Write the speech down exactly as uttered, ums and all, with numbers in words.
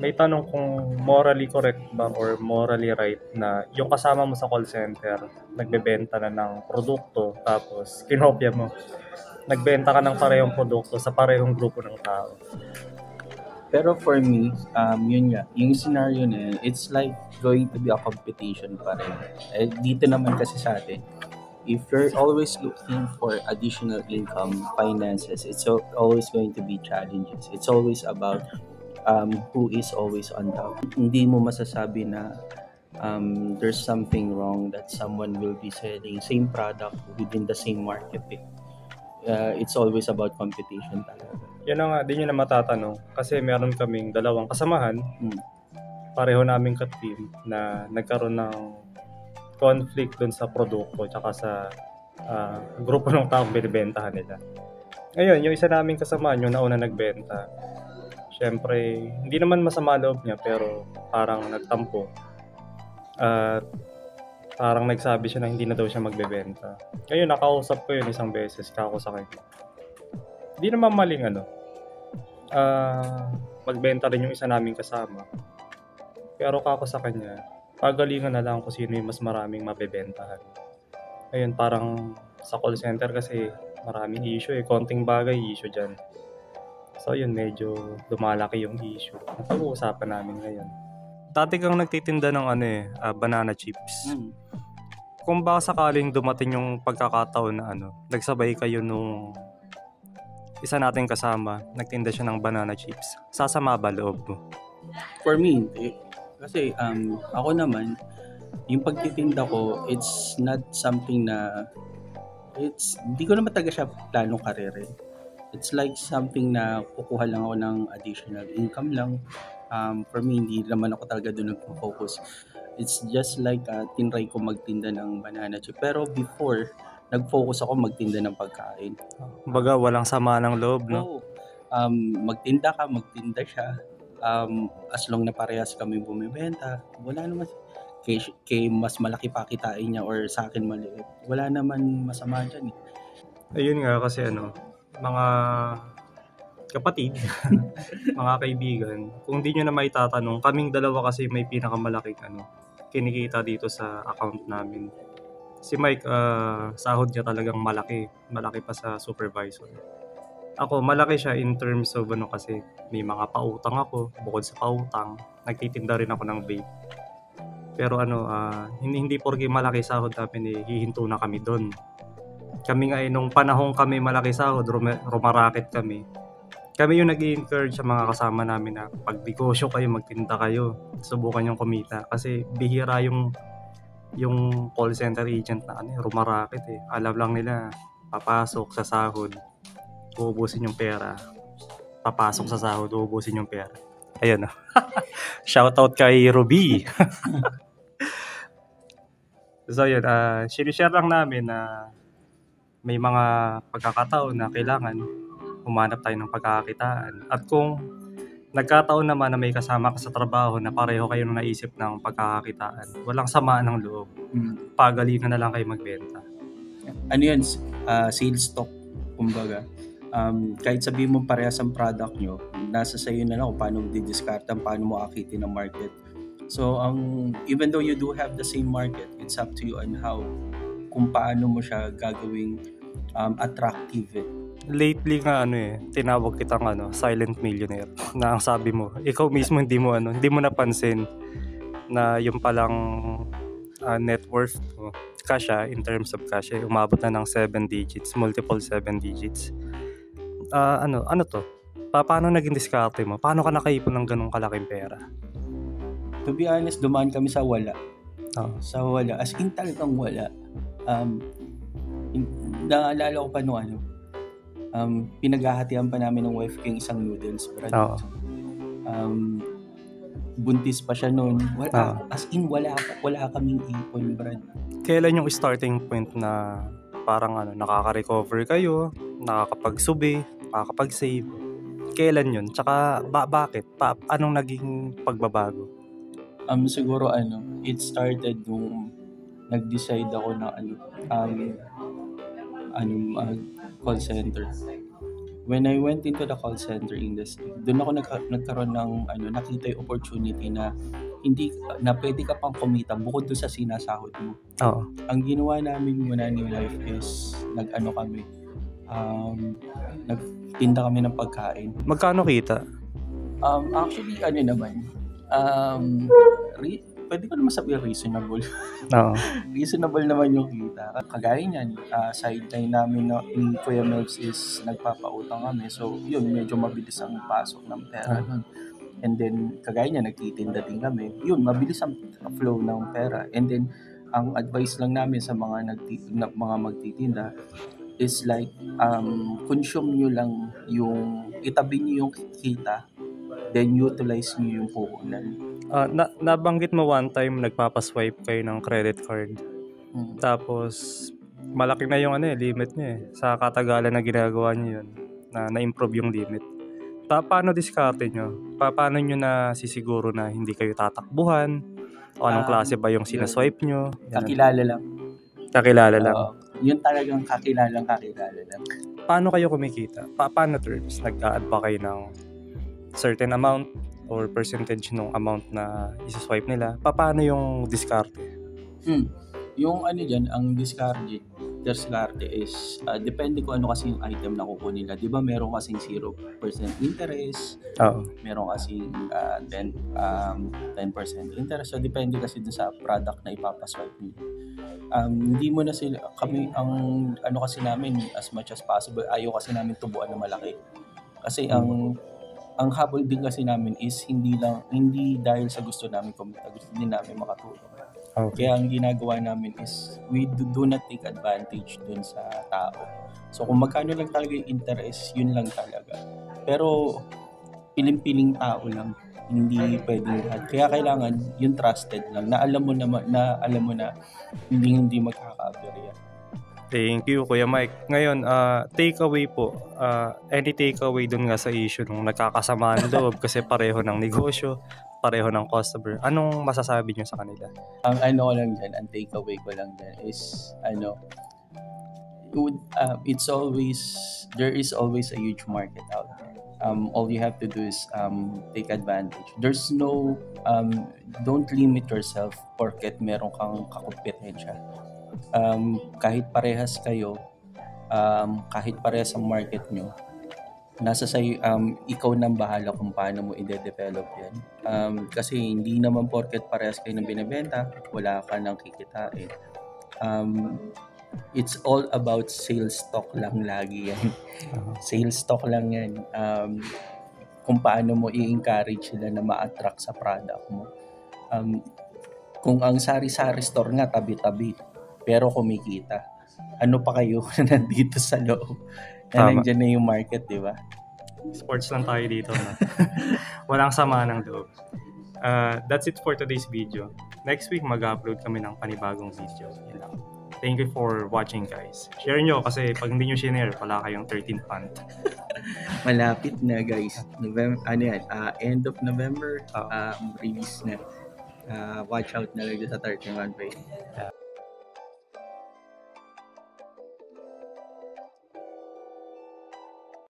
may tanong kung morally correct ba or morally right na yung kasama mo sa call center, nagbebenta na ng produkto tapos kinopya mo. Nagbenta ka ng parehong produkto sa parehong grupo ng tao. Pero for me, um, yun nga, yung scenario na yun, it's like going to be a competition pa rin. Eh, dito naman kasi sa atin, if you're always looking for additional income, finances, it's al- always going to be challenges. It's always about um, who is always on top. Hindi mo masasabi na um, there's something wrong that someone will be selling same product within the same market. Eh. Uh, it's always about competition talaga. Yan na nga, di nyo na matatanong. Kasi meron kaming dalawang kasamahan, Hmm. pareho naming ka-team na nagkaroon ng conflict dun sa produkto tsaka sa ah, grupo ng taong binibentahan nila. Ngayon, yung isa naming kasamaan, yung nauna nagbenta, syempre, hindi naman masama loob niya pero parang nagtampo. At parang nagsabi siya na hindi na daw siya magbebenta. Ngayon, nakausap ko yun isang beses, kako sa kanya. Hindi naman maling ano, ah, magbenta rin yung isa naming kasama. Pero kako sa kanya, pagalingan na lang kung sino yung mas maraming mabebentahan. Ayun, parang sa call center kasi maraming issue eh. Konting bagay issue dyan. So yun, medyo lumalaki yung issue. Ang pag-uusapan namin ngayon. Dati kang nagtitinda ng ano eh, ah, banana chips. Hmm. Kung baka sakaling dumating yung pagkakataon na ano, nagsabay kayo nung isa nating kasama, nagtinda siya ng banana chips, sasama ba loob mo? For me, hindi. Kasi um, ako naman, yung pagtitinda ko, it's not something na, it's, hindi ko naman talaga siya planong karere. It's like something na kukuha lang ako ng additional income lang. Um, for me, hindi naman ako talaga doon nag-focus. It's just like uh, tinry ko magtinda ng banana chip. Pero before, nag-focus ako magtinda ng pagkain. Kumbaga, walang sama ng loob, no? Oo. Um, magtinda ka, magtinda siya. Um, as long na parehas kami bumibenta, wala naman kay, kay mas malaki pa kitain niya or sa akin maliit. Wala naman masama dyan. Eh. Ayun nga kasi ano, mga kapatid, mga kaibigan, kung di nyo na may tatanong, kaming dalawa kasi may pinakamalaking ano, kinikita dito sa account namin. Si Mike, ah, sahod niya talagang malaki. Malaki pa sa supervisor. Ako, malaki siya in terms of ano kasi, may mga pautang ako. Bukod sa pautang, nagtitinda rin ako ng vape. Pero ano, ah, hindi, hindi porke malaki sahod namin, eh, hihinto na kami doon. Kami nga eh, nung panahong kami malaki sahod, rum- rumaraket kami. Kami yung nag-i-encourage sa mga kasama namin na pag negosyo kayo, magtinda kayo, subukan yung kumita. Kasi bihira yung yung call center agent na ano, rumaraket eh. Alam lang nila, papasok sa sahod, uubusin yung pera. Papasok sa sahod, uubusin yung pera. Ayun na. Shoutout kay Ruby. So yun, uh, sinishare lang namin na may mga pagkakataon na kailangan humanap tayo ng pagkakakitaan. At kung nagkataon naman na may kasama ka sa trabaho na pareho kayo nung naisip ng pagkakakitaan, walang samaan ng loob. Mm. Pagalingan na lang kayo magbenta. Ano yun? Uh, sales stock, kumbaga. Um, kahit sabihin mo parehas ang product nyo, nasa sayo na lang kung paano mo didiscard, paano mo akitin ang market. So, um, even though you do have the same market, it's up to you on how, kung paano mo siya gagawing um, attractive eh. Lately nga ano eh, tinawag kitang ano, silent millionaire. Na ang sabi mo, ikaw mismo hindi mo ano, hindi mo napansin na yung palang uh, net worth mo, cash ah, in terms of cash, eh, umabot na ng seven digits, multiple seven digits. Uh, ano, ano to? Pa- paano naging diskarte mo? Paano ka nakaipon ng ganung kalaking pera? To be honest, dumaan kami sa wala. Oh. Sa wala. As in talagang wala. Um, in, naalala ko pa nung ano, um, pinaghahatian pa namin ng wife ko yung isang noodles, brad. Oh. Um, buntis pa siya noon. Wala, Oh. as in, wala, wala kaming ipon, brad. Kailan yung starting point na parang ano, nakaka-recover kayo, nakakapag-subi, nakakapag-save? Kailan yun? Tsaka ba- bakit? Pa- anong naging pagbabago? Um, siguro ano, it started nung nag-decide ako na ano, um, ano, mag call center. when I went into the call center industry, doon ako nagka- nagkaroon ng ano, nakita yung opportunity na hindi na pwede ka pang kumita bukod doon sa sinasahod mo. Oo. Ang ginawa namin muna ni Life is nag-ano kami, um, nagtinda kami ng pagkain. Magkano kita? Um, actually, ano naman, um, re- pwede ko naman sabihin reasonable. Oo. Reasonable naman yung kita. Kagaya niyan, uh, sideline namin na ni Kuya Melvs is nagpapautang kami. So, yun, medyo mabilis ang pasok ng pera nun. And then, kagaya niya, nagtitinda din kami. Yun, mabilis ang flow ng pera. And then, ang advice lang namin sa mga, nagti- na, mga magtitinda is like, um, consume nyo lang yung, itabi nyo yung kita, then utilize nyo yung puhunan. Uh, na, nabanggit mo one time nagpapaswipe kayo ng credit card. Hmm. Tapos malaki na yung ano eh, limit niya eh. Sa katagalan na ginagawa niyo yun, na na-improve yung limit. Pa paano diskarte nyo? Pa paano nyo na sisiguro na hindi kayo tatakbuhan? O anong Um, klase ba yung sinaswipe nyo? Ganun. Kakilala lang. Kakilala lang. Oo. Yun talagang kakilalang kakilala lang. Paano kayo kumikita? Pa paano terms? Nag-a-add ba kayo ng certain amount or percentage ng amount na isa-swipe nila? Pa paano yung diskarte? Hmm. Yung ano dyan, ang discarte, discarte is, uh, depende kung ano kasi yung item na kukunin nila. Di ba meron kasing zero percent interest, Oo. meron kasing uh, ten, um, ten percent interest. So, depende kasi dun sa product na ipapaswipe nila. Um, hindi mo na sila, kami, ang ano kasi namin, as much as possible, ayaw kasi namin tubuan na malaki. Kasi Hmm. ang ang habol din kasi namin is hindi lang, hindi dahil sa gusto namin kumita, gusto din namin makatulong. Okay. Kaya ang ginagawa namin is we do, do not take advantage dun sa tao. So kung magkano lang talaga yung interest, yun lang talaga. Pero piling-piling tao lang, hindi pwedeng lahat. Kaya kailangan yung trusted lang, na alam mo na, na alam mo na hindi hindi magkakaberya. Thank you, Kuya Mike. Ngayon, uh, takeaway po. Uh, any takeaway dun nga sa issue nung nagkakasamaan loob kasi pareho ng negosyo, pareho ng customer. Anong masasabi nyo sa kanila? Ang ano ko lang dyan, ang takeaway ko lang dyan is, ano, it would, uh, it's always, there is always a huge market out there. Um, all you have to do is um, take advantage. There's no, um, don't limit yourself porket meron kang kakompetensya. Um, kahit parehas kayo, um, kahit parehas ang market nyo, nasa sa'yo, um, ikaw nang bahala kung paano mo i-develop yan. Um, kasi hindi naman porket parehas kayo ng binibenta, wala ka nang kikitain. Um, it's all about sales talk lang lagi yan. Sales talk lang yan. Um, kung paano mo i-encourage sila na ma-attract sa product mo. Um, kung ang sari-sari store nga tabi-tabi, pero kumikita, ano pa kayo na nandito sa loob? Na nandiyan na yung market, di ba? Sports lang tayo dito. No? Walang sama ng loob. Uh, that's it for today's video. Next week, mag-upload kami ng panibagong video. Yun lang. Thank you for watching, guys. Share nyo kasi pag hindi nyo share, wala kayong thirteenth month. Malapit na, guys. November, ano yan? Uh, end of November, Oh. um, release na. Uh, watch out na lang sa thirteenth month. Yeah.